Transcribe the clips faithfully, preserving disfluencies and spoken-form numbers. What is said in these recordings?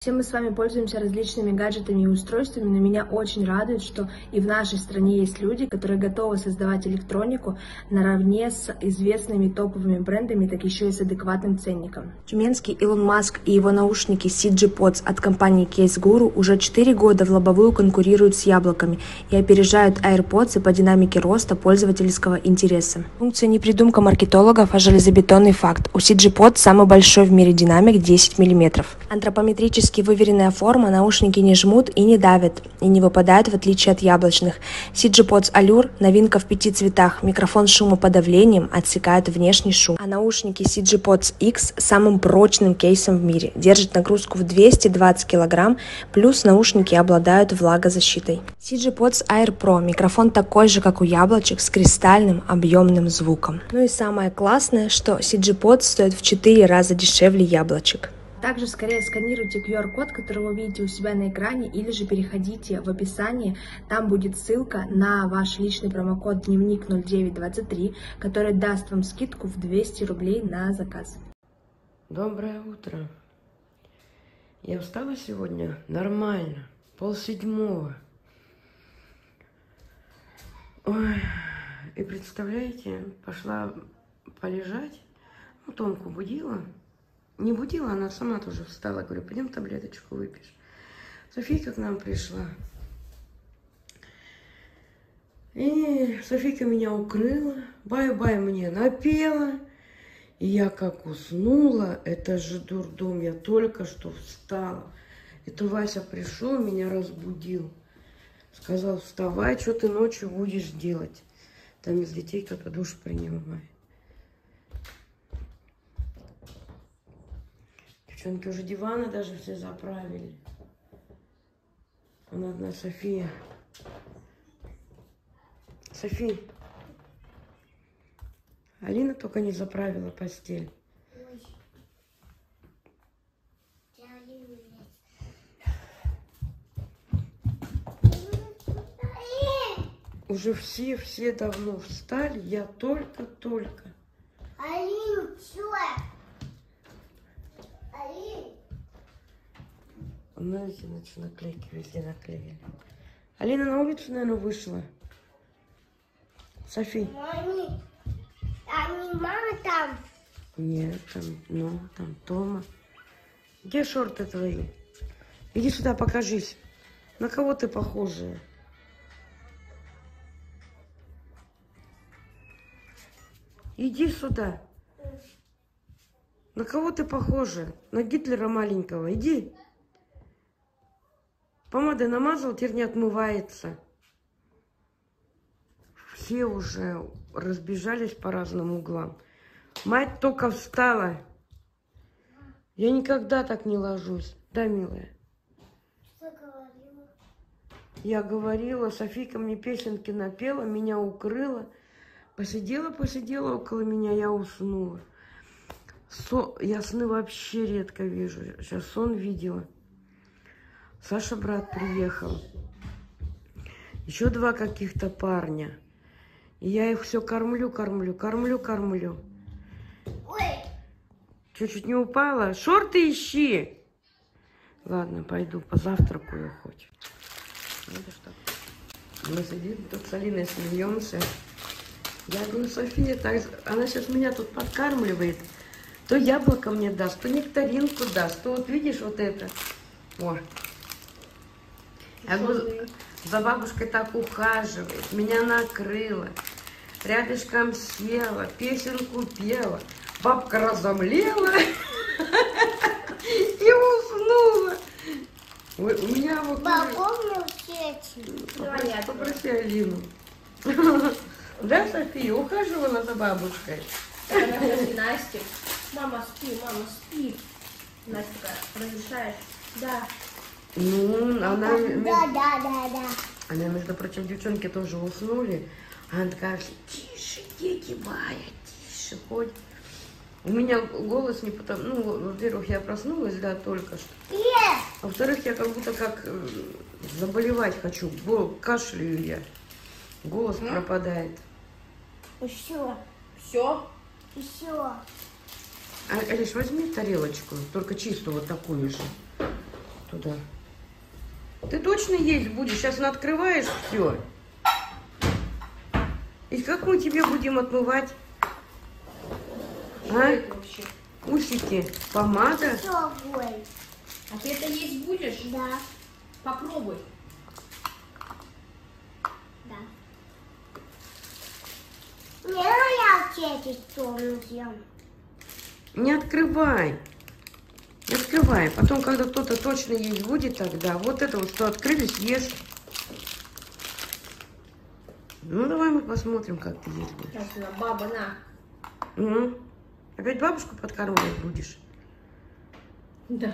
Все мы с вами пользуемся различными гаджетами и устройствами, но меня очень радует, что и в нашей стране есть люди, которые готовы создавать электронику наравне с известными топовыми брендами, так еще и с адекватным ценником. Тюменский Илон Маск и его наушники си джи Pods от компании Case Guru уже четыре года в лобовую конкурируют с яблоками и опережают AirPods по динамике роста пользовательского интереса. Функция не придумка маркетологов, а железобетонный факт. У си джи Pods самый большой в мире динамик десять миллиметров. Антропометрически выверенная форма, наушники не жмут и не давят, и не выпадают в отличие от яблочных. си джи Pods Allure – новинка в пяти цветах, микрофон с шумоподавлением отсекает внешний шум. А наушники си джи Pods X с самым прочным кейсом в мире, держат нагрузку в двести двадцать килограмм, плюс наушники обладают влагозащитой. си джи Pods Air Pro – микрофон такой же, как у яблочек, с кристальным объемным звуком. Ну и самое классное, что си джи Pods стоит в четыре раза дешевле яблочек. Также скорее сканируйте ку ар код, который вы видите у себя на экране, или же переходите в описание, там будет ссылка на ваш личный промокод дневник ноль девять двадцать три, который даст вам скидку в двести рублей на заказ. Доброе утро. Я встала сегодня нормально, полседьмого. Ой, и представляете, пошла полежать, ну, Томку будила. Не будила, она сама тоже встала. Говорю, пойдем таблеточку выпьешь. Софийка к нам пришла. И Софийка меня укрыла. Бай-бай мне напела. И я как уснула. Это же дурдом. Я только что встала. Это Вася пришел, меня разбудил. Сказал, вставай, что ты ночью будешь делать. Там из детей кто-то душ принимает. Девчонки уже диваны даже все заправили. Вон одна София. София. Алина только не заправила постель. Уже все-все давно встали, я только-только. Алина, что? Знаете, значит, наклейки везде наклеили. Алина на улицу, наверное, вышла. Софи. Мами, а не мама там? Нет, там, ну, там Тома. Где шорты твои? Иди сюда, покажись. На кого ты похожая? Иди сюда. На кого ты похожа? На Гитлера маленького. Иди. Помадой намазал, теперь не отмывается. Все уже разбежались по разным углам. Мать только встала. Я никогда так не ложусь. Да, милая? Что говорила? Я говорила, Софийка мне песенки напела, меня укрыла. Посидела, посидела около меня, я уснула. Со... Я сны вообще редко вижу. Сейчас сон видела. Саша, брат, приехал. Еще два каких-то парня. И я их все кормлю, кормлю, кормлю, кормлю. Ой! Чуть-чуть не упала. Шорты ищи! Ладно, пойду, позавтракаю хоть. Видишь, так. Мы сидим тут с Алиной смеемся. Я говорю, София, так... она сейчас меня тут подкармливает. То яблоко мне даст, то нектаринку даст, то вот видишь вот это. О. Я говорю, за бабушкой так ухаживает, меня накрыла, рядышком села, песенку пела, бабка разомлела и уснула. У меня вот... Помню все. Попроси Алину. Да, София, ухаживала за бабушкой? Настя, мама спи, мама спи. Настя, разрешаешь? Да. Ну, она... Да, да, да, да. Она, между прочим, девчонки тоже уснули. А она такая, тише, дети мои, тише, хоть. У меня голос не потому... Ну, во-первых, я проснулась, да, только что. Нет. А во-вторых, я как будто как э, заболевать хочу. Бол, кашляю я. Голос mm. пропадает. Еще. Все? Еще. А, Алиш, возьми тарелочку, только чистую вот такую же. туда. Ты точно есть будешь? Сейчас открываешь все. И как мы тебе будем отмывать? А? Усики, помада. Попробуй. А ты это есть будешь? Да. Попробуй. Да. Не, ну я честь помню. Не открывай. Не открывай. Потом, когда кто-то точно есть будет, тогда вот это вот, что открыли, съешь. Ну, давай мы посмотрим, как ты есть будешь. Сейчас, баба, на. Угу. Опять бабушку подкармливать будешь? Да.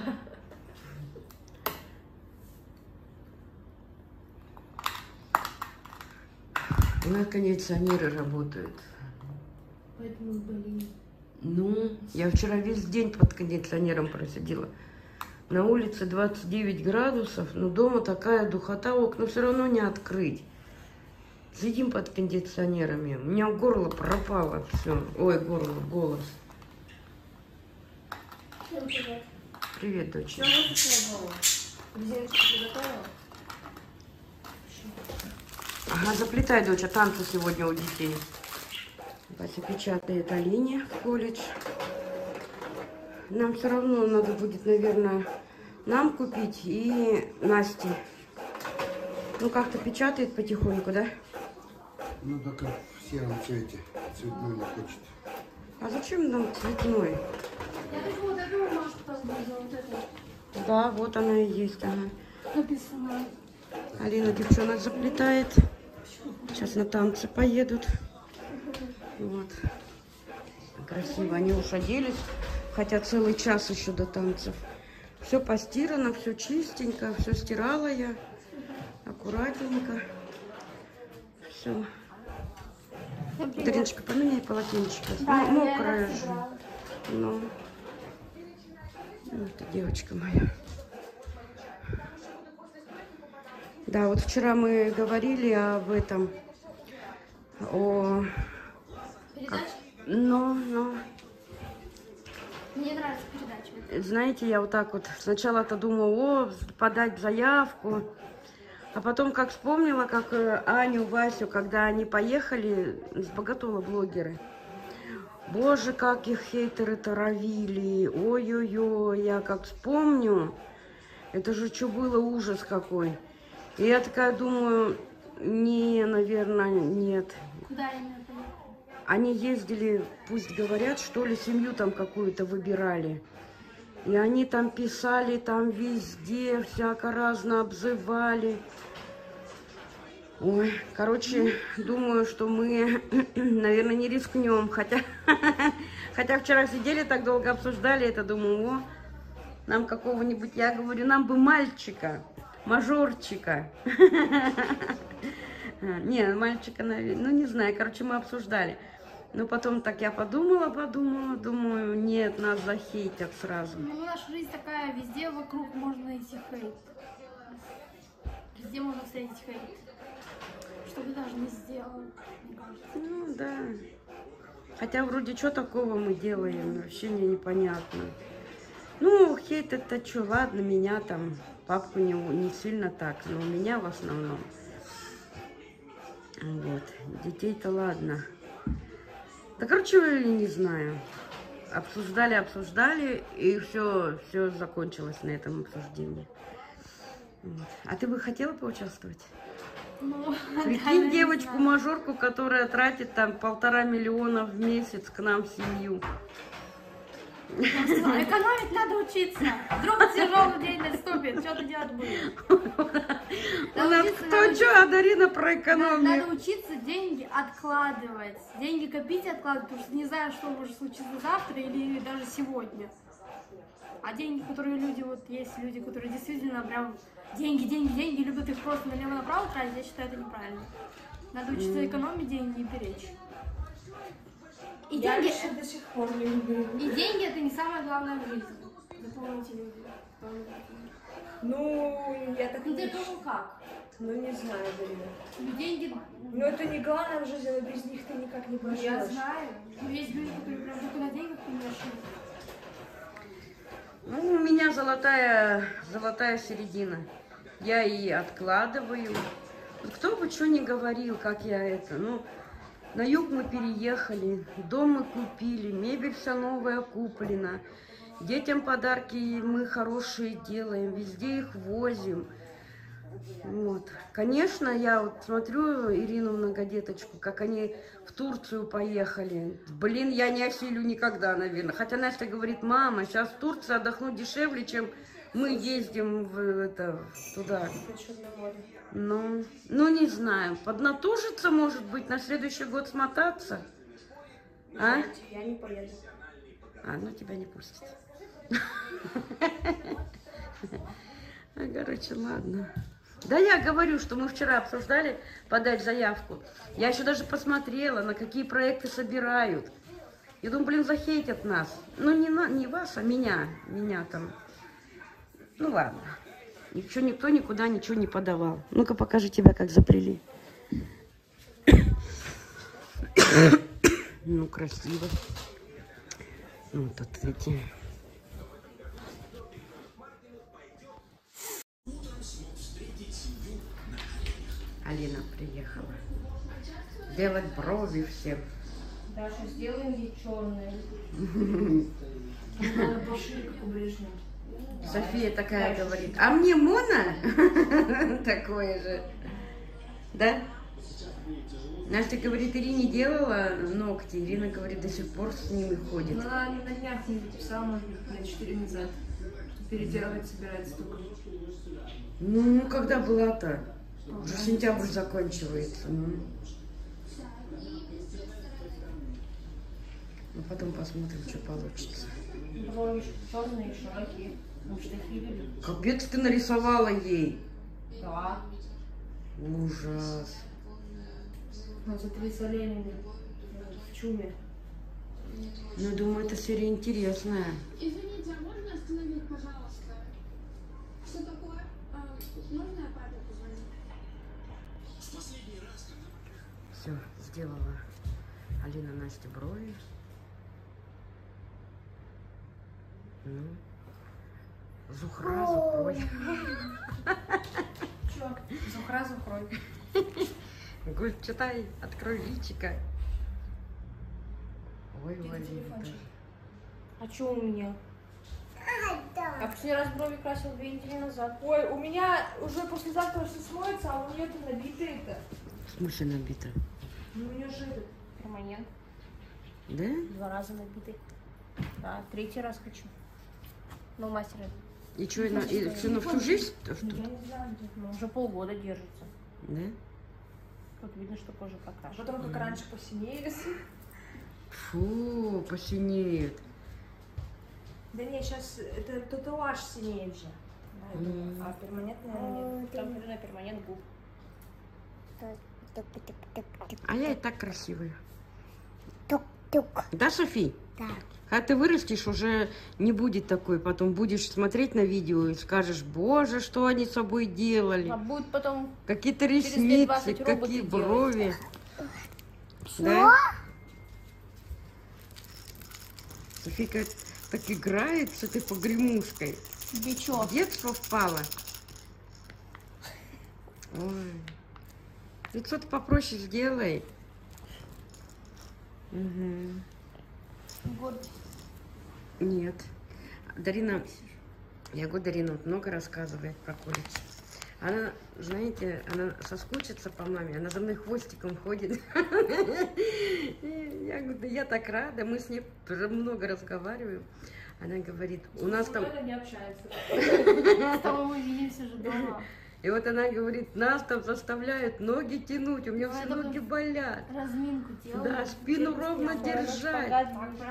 У нас кондиционеры работают. Поэтому болеем. Ну, я вчера весь день под кондиционером просидела. На улице двадцать девять градусов, но дома такая духота, окна все равно не открыть. Сидим под кондиционерами. У меня горло пропало все. Ой, горло, голос. Всем привет. Привет, дочь. Что вы Резиночку приготовила? Ага, заплетай, дочь, а танцы сегодня у детей. Вася печатает Алине в колледж. Нам все равно надо будет, наверное, нам купить и Насте. Ну, как-то печатает потихоньку, да? Ну, только в сером цвете. Цветной не хочет. А зачем нам цветной? Я думаю, вот эту бумажку позаботила, вот эту. Да, вот она и есть, ага. Написано. Алина девчонок заплетает. Сейчас на танцы поедут. Вот. Красиво. Они уж оделись, хотя целый час еще до танцев. Все постирано, все чистенько, все стирала я. Аккуратненько. Все. Дариночка, поменяй полотенчика. Да, Ну, я мокрая раз же. собрала. Ну. Это девочка моя. Да, вот вчера мы говорили об этом, о... Передача? Ну, ну, Мне нравится передача. знаете, я вот так вот сначала-то думала, о, подать заявку, а потом как вспомнила, как э, Аню, Васю, когда они поехали, с богатого блогеры. Боже, как их хейтеры торовили, ой-ой-ой, я как вспомню, это же что было, ужас какой. И я такая думаю, не, наверное, нет. Куда именно поехали? Они ездили, пусть говорят, что ли, семью там какую-то выбирали. И они там писали, там везде, всяко разно обзывали. Ой, короче, думаю, что мы, наверное, не рискнем. Хотя, хотя вчера сидели, так долго обсуждали это, думаю, о, нам какого-нибудь, я говорю, нам бы мальчика, мажорчика. Не, мальчика, наверное, ну не знаю, короче, мы обсуждали. Но потом так я подумала, подумала, думаю, нет, нас захейтят сразу. Ну, наша жизнь такая, везде вокруг можно найти хейт. Везде можно встретить хейт. Что ты даже не сделал, мне кажется. Ну, да. Хотя вроде что такого мы делаем, вообще мне непонятно. Ну, хейт это что, ладно, меня там, папку не, не сильно так, но меня в основном. Вот, детей-то ладно. Да, короче, не знаю. Обсуждали, обсуждали, и все, все закончилось на этом обсуждении. Вот. А ты бы хотела поучаствовать? Ну, Прикинь девочку-мажорку, которая тратит там полтора миллиона в месяц к нам в семью. Экономить надо учиться. Вдруг тяжелый день наступит, что ты делать будешь? У нас кто что, а Дарина про экономию. Надо учиться деньги откладывать. Деньги копить и откладывать, потому что не знаю, что может случиться завтра или даже сегодня. А деньги, которые люди, вот есть люди, которые действительно прям деньги, деньги, деньги, любят их просто налево-направо тратить, я считаю, это неправильно. Надо учиться экономить деньги и беречь. И Я деньги, еще до сих пор не люблю. и деньги это не самое главное в жизни. Запомните, люди. Ну, я так Ну не ты думал как? Ну, не знаю, Дарина. Ну, деньги, Но это не главное в жизни, но без них ты никак не проживешь. я знаю. Но есть люди, которые прям только на деньгах помешаны. Ну, у меня золотая, золотая середина. Я и откладываю. Вот кто бы что ни говорил, как я это. Ну, на юг мы переехали, дом мы купили, мебель вся новая куплена. Детям подарки мы хорошие делаем, везде их возим. Вот. Конечно, я вот смотрю Ирину многодеточку, как они в Турцию поехали. Блин, я не осилю никогда, наверное. Хотя Настя говорит: мама, сейчас в Турции отдохнуть дешевле, чем мы ездим в, это, туда. Ну, ну, не знаю. Поднатужиться, может быть, на следующий год смотаться. А? Я не поеду. А, ну тебя не пустят. Короче, ладно. Да я говорю, что мы вчера обсуждали подать заявку. Я еще даже посмотрела, на какие проекты собирают. Я думаю, блин, захейтят нас. Ну, не, на, не вас, а меня. Меня там. Ну, ладно. Ничего, никто никуда ничего не подавал. Ну-ка, покажи тебя, как заплели. Ну, красиво. Ну, тут эти... Алина приехала делать брови всем. Даша, сделаем ей черные. Надо пошли, как у Брежнева. София такая говорит: а мне Мона? Такое же. Да? Настя говорит, Ирине делала ногти. Ирина говорит, до сих пор с ними ходит. Ну, она на днях мне записала, может быть, на четыре назад. Переделывать собирается только. Ну, когда была-то? Уже сентябрь заканчивается. Ну. Ну, потом посмотрим, что получится. Брови черные, широкие. Ну, штыки любят. Капец, ты нарисовала ей. Да. Ужас. Ну, смотри, с оленями в чуме. Ну, думаю, эта серия интересная. Извините, а можно остановить, пожалуйста? Что такое? А, можно я папе позвоню? Все, сделала Алина Насте брови. Ну, Зухра, Зухрой. Че? Зухра, Зухрой. Гуль, читай, открой личико. Ой, Валерий. А что у меня? Я последний раз брови красила две недели назад. Ой, у меня уже послезавтра все смоется, а у нее это набито-то. В смысле набито? Ну, у нее же этот перманент. Да? Два раза набитый. Да, третий раз хочу. Ну, мастера. И что, на, и все на всю жизнь? Я не знаю, ну, уже полгода держится. Да? Вот видно, что кожа А покрашена. потом, как раньше, посинеет. Фу, посинеет. Да не, сейчас это татуаж синеет же. Да, это- М. А перманентный, наверное, нет. Там на перманент губ. А я и так красивая. Тук-тук. Да, Софи? Да. Когда ты вырастешь, уже не будет такой. Потом будешь смотреть на видео и скажешь, боже, что они с собой делали. А будет потом... Какие-то лет ресницы, двадцать роботы какие делают. брови. Да? Софийка так играет с этой погремушкой. Тебе что? В детство впала. Ой. Лицо-то попроще сделай. Угу. Гордость. Нет. Дарина, я говорю, Дарина вот много рассказывает про колледж. Она, знаете, она соскучится по маме, она за мной хвостиком ходит. Я говорю, да я так рада, мы с ней много разговариваем. Она говорит, у нас там... Она не общается. С тобой мы видимся же дома. И вот она говорит, нас там заставляют ноги тянуть, у меня все это ноги болят. Разминку делаем. Да, спину ровно держать.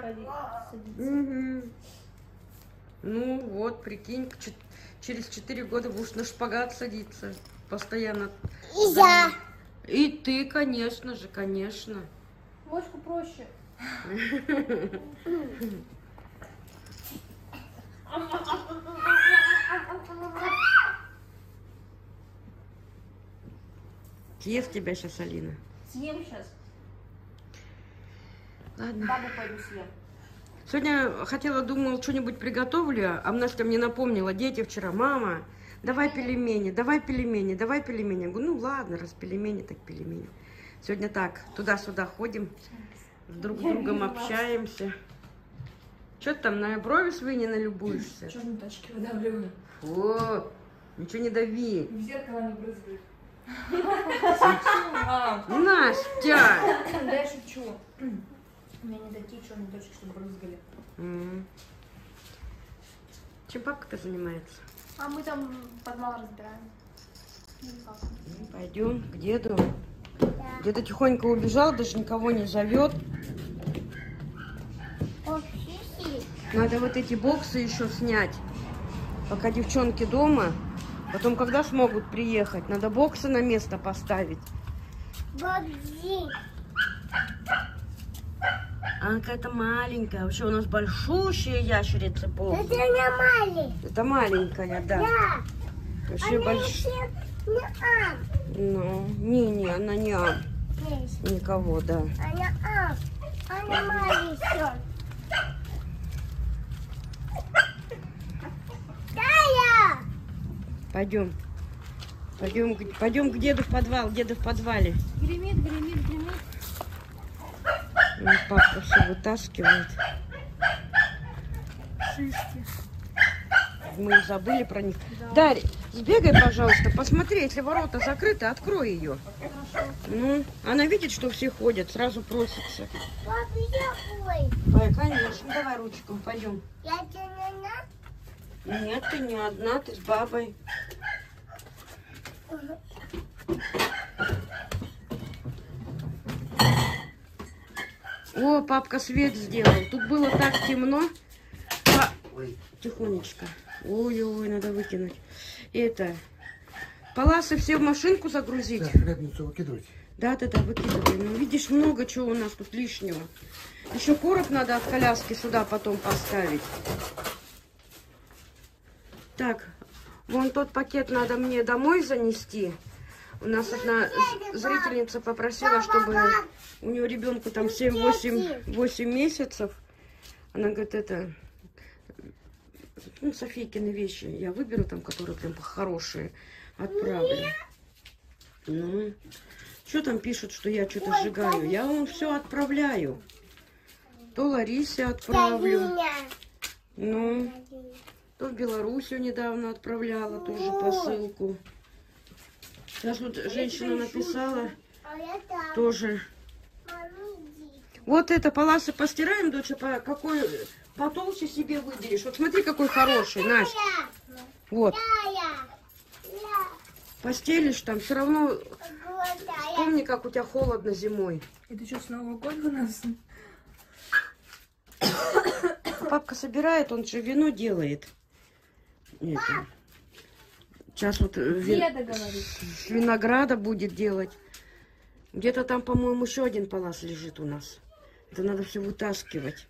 Мгм. Ну вот, прикинь, ч- через четыре года будешь на шпагат садиться постоянно. И я. И ты, конечно же, конечно. Ложку проще. Съест тебя сейчас Алина. Съем сейчас. Ладно. Бабу пойду съем. Сегодня хотела, думал, что-нибудь приготовлю, а Настя мне напомнила, дети вчера, мама, давай пельмени, давай пельмени, давай пельмени. Я говорю, ну ладно, раз пельмени, так пельмени. Сегодня так, туда-сюда ходим, друг с другом общаемся. Что ты там, на брови свои не налюбуешься? Черные точки выдавливаю. О, ничего не дави. В зеркало не брызгают. Настя! Да я шучу. У меня не такие черные точки, чтобы брызгали. М. Чем папка-то занимается? А мы там подвал разбираем. Пойдем к деду. Деда тихонько убежал, даже никого не зовет. Надо вот эти боксы еще снять, пока девчонки дома. Потом, когда смогут приехать, надо боксы на место поставить. А какая-то маленькая. Вообще у нас большущая ящерица была. Это не маленькая. Это маленькая, да. Да. Вообще большая. Ну, не-не, она не ам. Никого, да. Она ам. Она маленькая. Тая! Пойдем. Пойдем, пойдем к деду в подвал. Деду в подвале. Гремит, гремит, гремит. Ну, папа все вытаскивает. Шишки. Мы забыли про них. Да. Дарья, сбегай, пожалуйста, посмотри, если ворота закрыты, открой ее. Хорошо. Ну, она видит, что все ходят, сразу просится. Папа, я ой. Ой, конечно, давай ручку, пойдем. Я тебе не надо? Нет, ты не одна, ты с бабой. О, папка свет сделал. Тут было так темно. Па... Ой, тихонечко. Ой-ой, надо выкинуть. Это, паласы все в машинку загрузить. Так, пятницу выкидывайте. Да-да-да, выкидывай. Ну, видишь, много чего у нас тут лишнего. Еще короб надо от коляски сюда потом поставить. Так, вон тот пакет надо мне домой занести. У нас одна зрительница попросила, чтобы у нее ребенку там семь-восемь месяцев. Она говорит, это, ну, Софийкины вещи я выберу там, которые прям хорошие, отправлю. Ну, что там пишут, что я что-то сжигаю? Я вам все отправляю. То Ларисе отправлю. Ну, то в Белоруссию недавно отправляла тоже посылку. Сейчас вот женщина написала тоже. Вот это паласы постираем, доча, по какой потолще себе выберешь. Вот смотри, какой хороший, Настя. Вот. Постелишь там, все равно вспомни, как у тебя холодно зимой. Это что, с Нового года у нас? Папка собирает, он же вино делает. Это. Сейчас вот вин... с винограда будет делать. Где-то там, по-моему, еще один палас лежит у нас. Это надо все вытаскивать.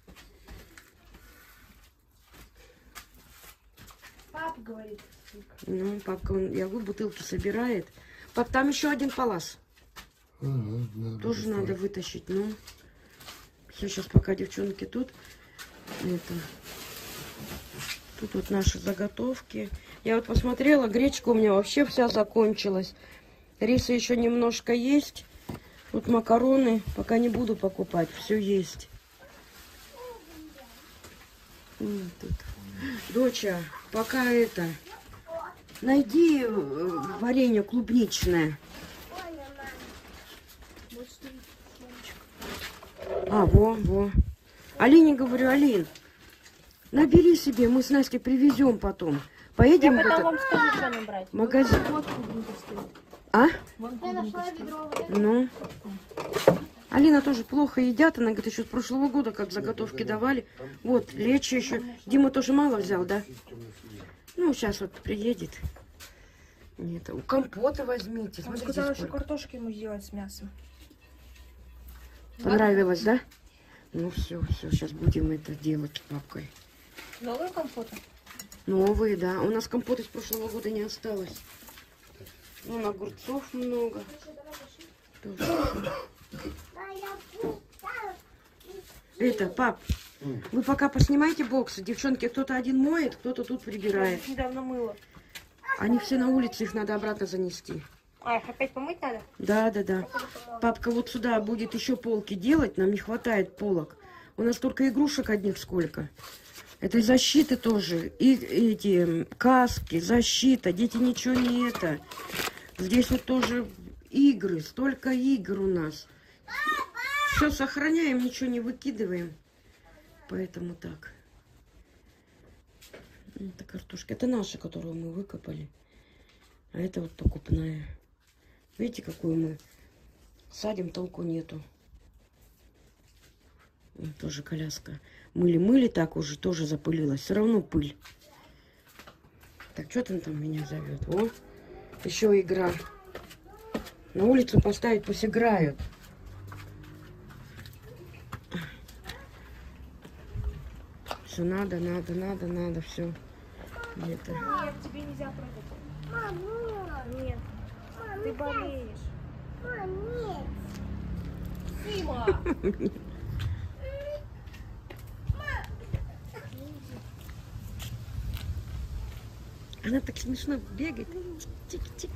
Папа говорит. Ну, папка, он, я говорю, бутылки собирает. Пап, там еще один палас. Ага, надо Тоже доставить. надо вытащить. Ну, все, сейчас пока девчонки тут. Это... Тут вот наши заготовки. Я вот посмотрела, гречка у меня вообще вся закончилась. Риса еще немножко есть. Тут макароны пока не буду покупать. Все есть. Вот тут. Доча, пока это... Найди варенье клубничное. А, во, во. Алине говорю, Алин, набери себе, мы с Настей привезем потом. Поедем Я в потом этот вам скажу, что набрать. магазин. Вот клубника стоит. А? Вон Я нашла клубника стоит. ведро. Вот это. Ну. Алина тоже плохо едят. Она говорит, еще с прошлого года, как заготовки давали. Вот, лечо еще. Дима тоже мало взял, да? Ну, сейчас вот приедет. Нет, у компота возьмите. Он Смотрите, сказал, что сколько. картошки ему сделать с мясом. Понравилось, да? Ну все, все, сейчас будем это делать с папкой. Новые компоты? Новые, да. У нас компота с прошлого года не осталось. Ну, огурцов много. Тоже. Это, пап, Вы пока поснимайте боксы. Девчонки, кто-то один моет, кто-то тут прибирает. Недавно мыла. Они все на улице, их надо обратно занести. А, их опять помыть надо? Да, да, да. Папка вот сюда будет еще полки делать, нам не хватает полок. У нас только игрушек одних сколько. Это защиты тоже. И эти каски, защита. Дети ничего не это. Здесь вот тоже игры. Столько игр у нас. Все сохраняем, ничего не выкидываем. Поэтому так. Это картошка. Это наша, которую мы выкопали. А это вот покупная. Видите, какую мы садим, толку нету. Вот тоже коляска. Мыли-мыли так уже, тоже запылилась. Все равно пыль. Так, что там там меня зовет? О, еще игра. На улицу поставить, пусть играют. Все надо, надо, надо, надо, все. Это. Нет, тебе нельзя прыгать. Мам, нет. Нет, Мам, ты не так. болеешь. Мам, нет. Сима! Она так смешно бегает. Тик-тик.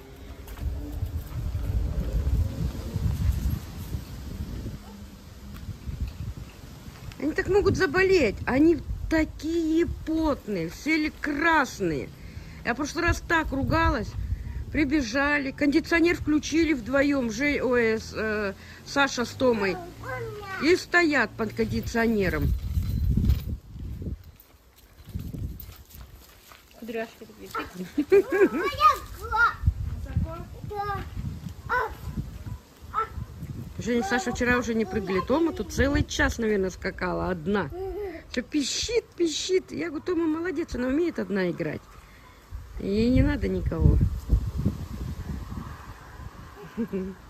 Они так могут заболеть. Они такие потные, все красные. Я в прошлый раз так ругалась. Прибежали, кондиционер включили вдвоем, Жей, ой, с, э, Саша с Томой. И стоят под кондиционером. Кудряшки такие. Да. Женя, Саша вчера уже не прыгали. Тома тут целый час, наверное, скакала одна. Все пищит, пищит. Я говорю, Тома молодец, она умеет одна играть. Ей не надо никого.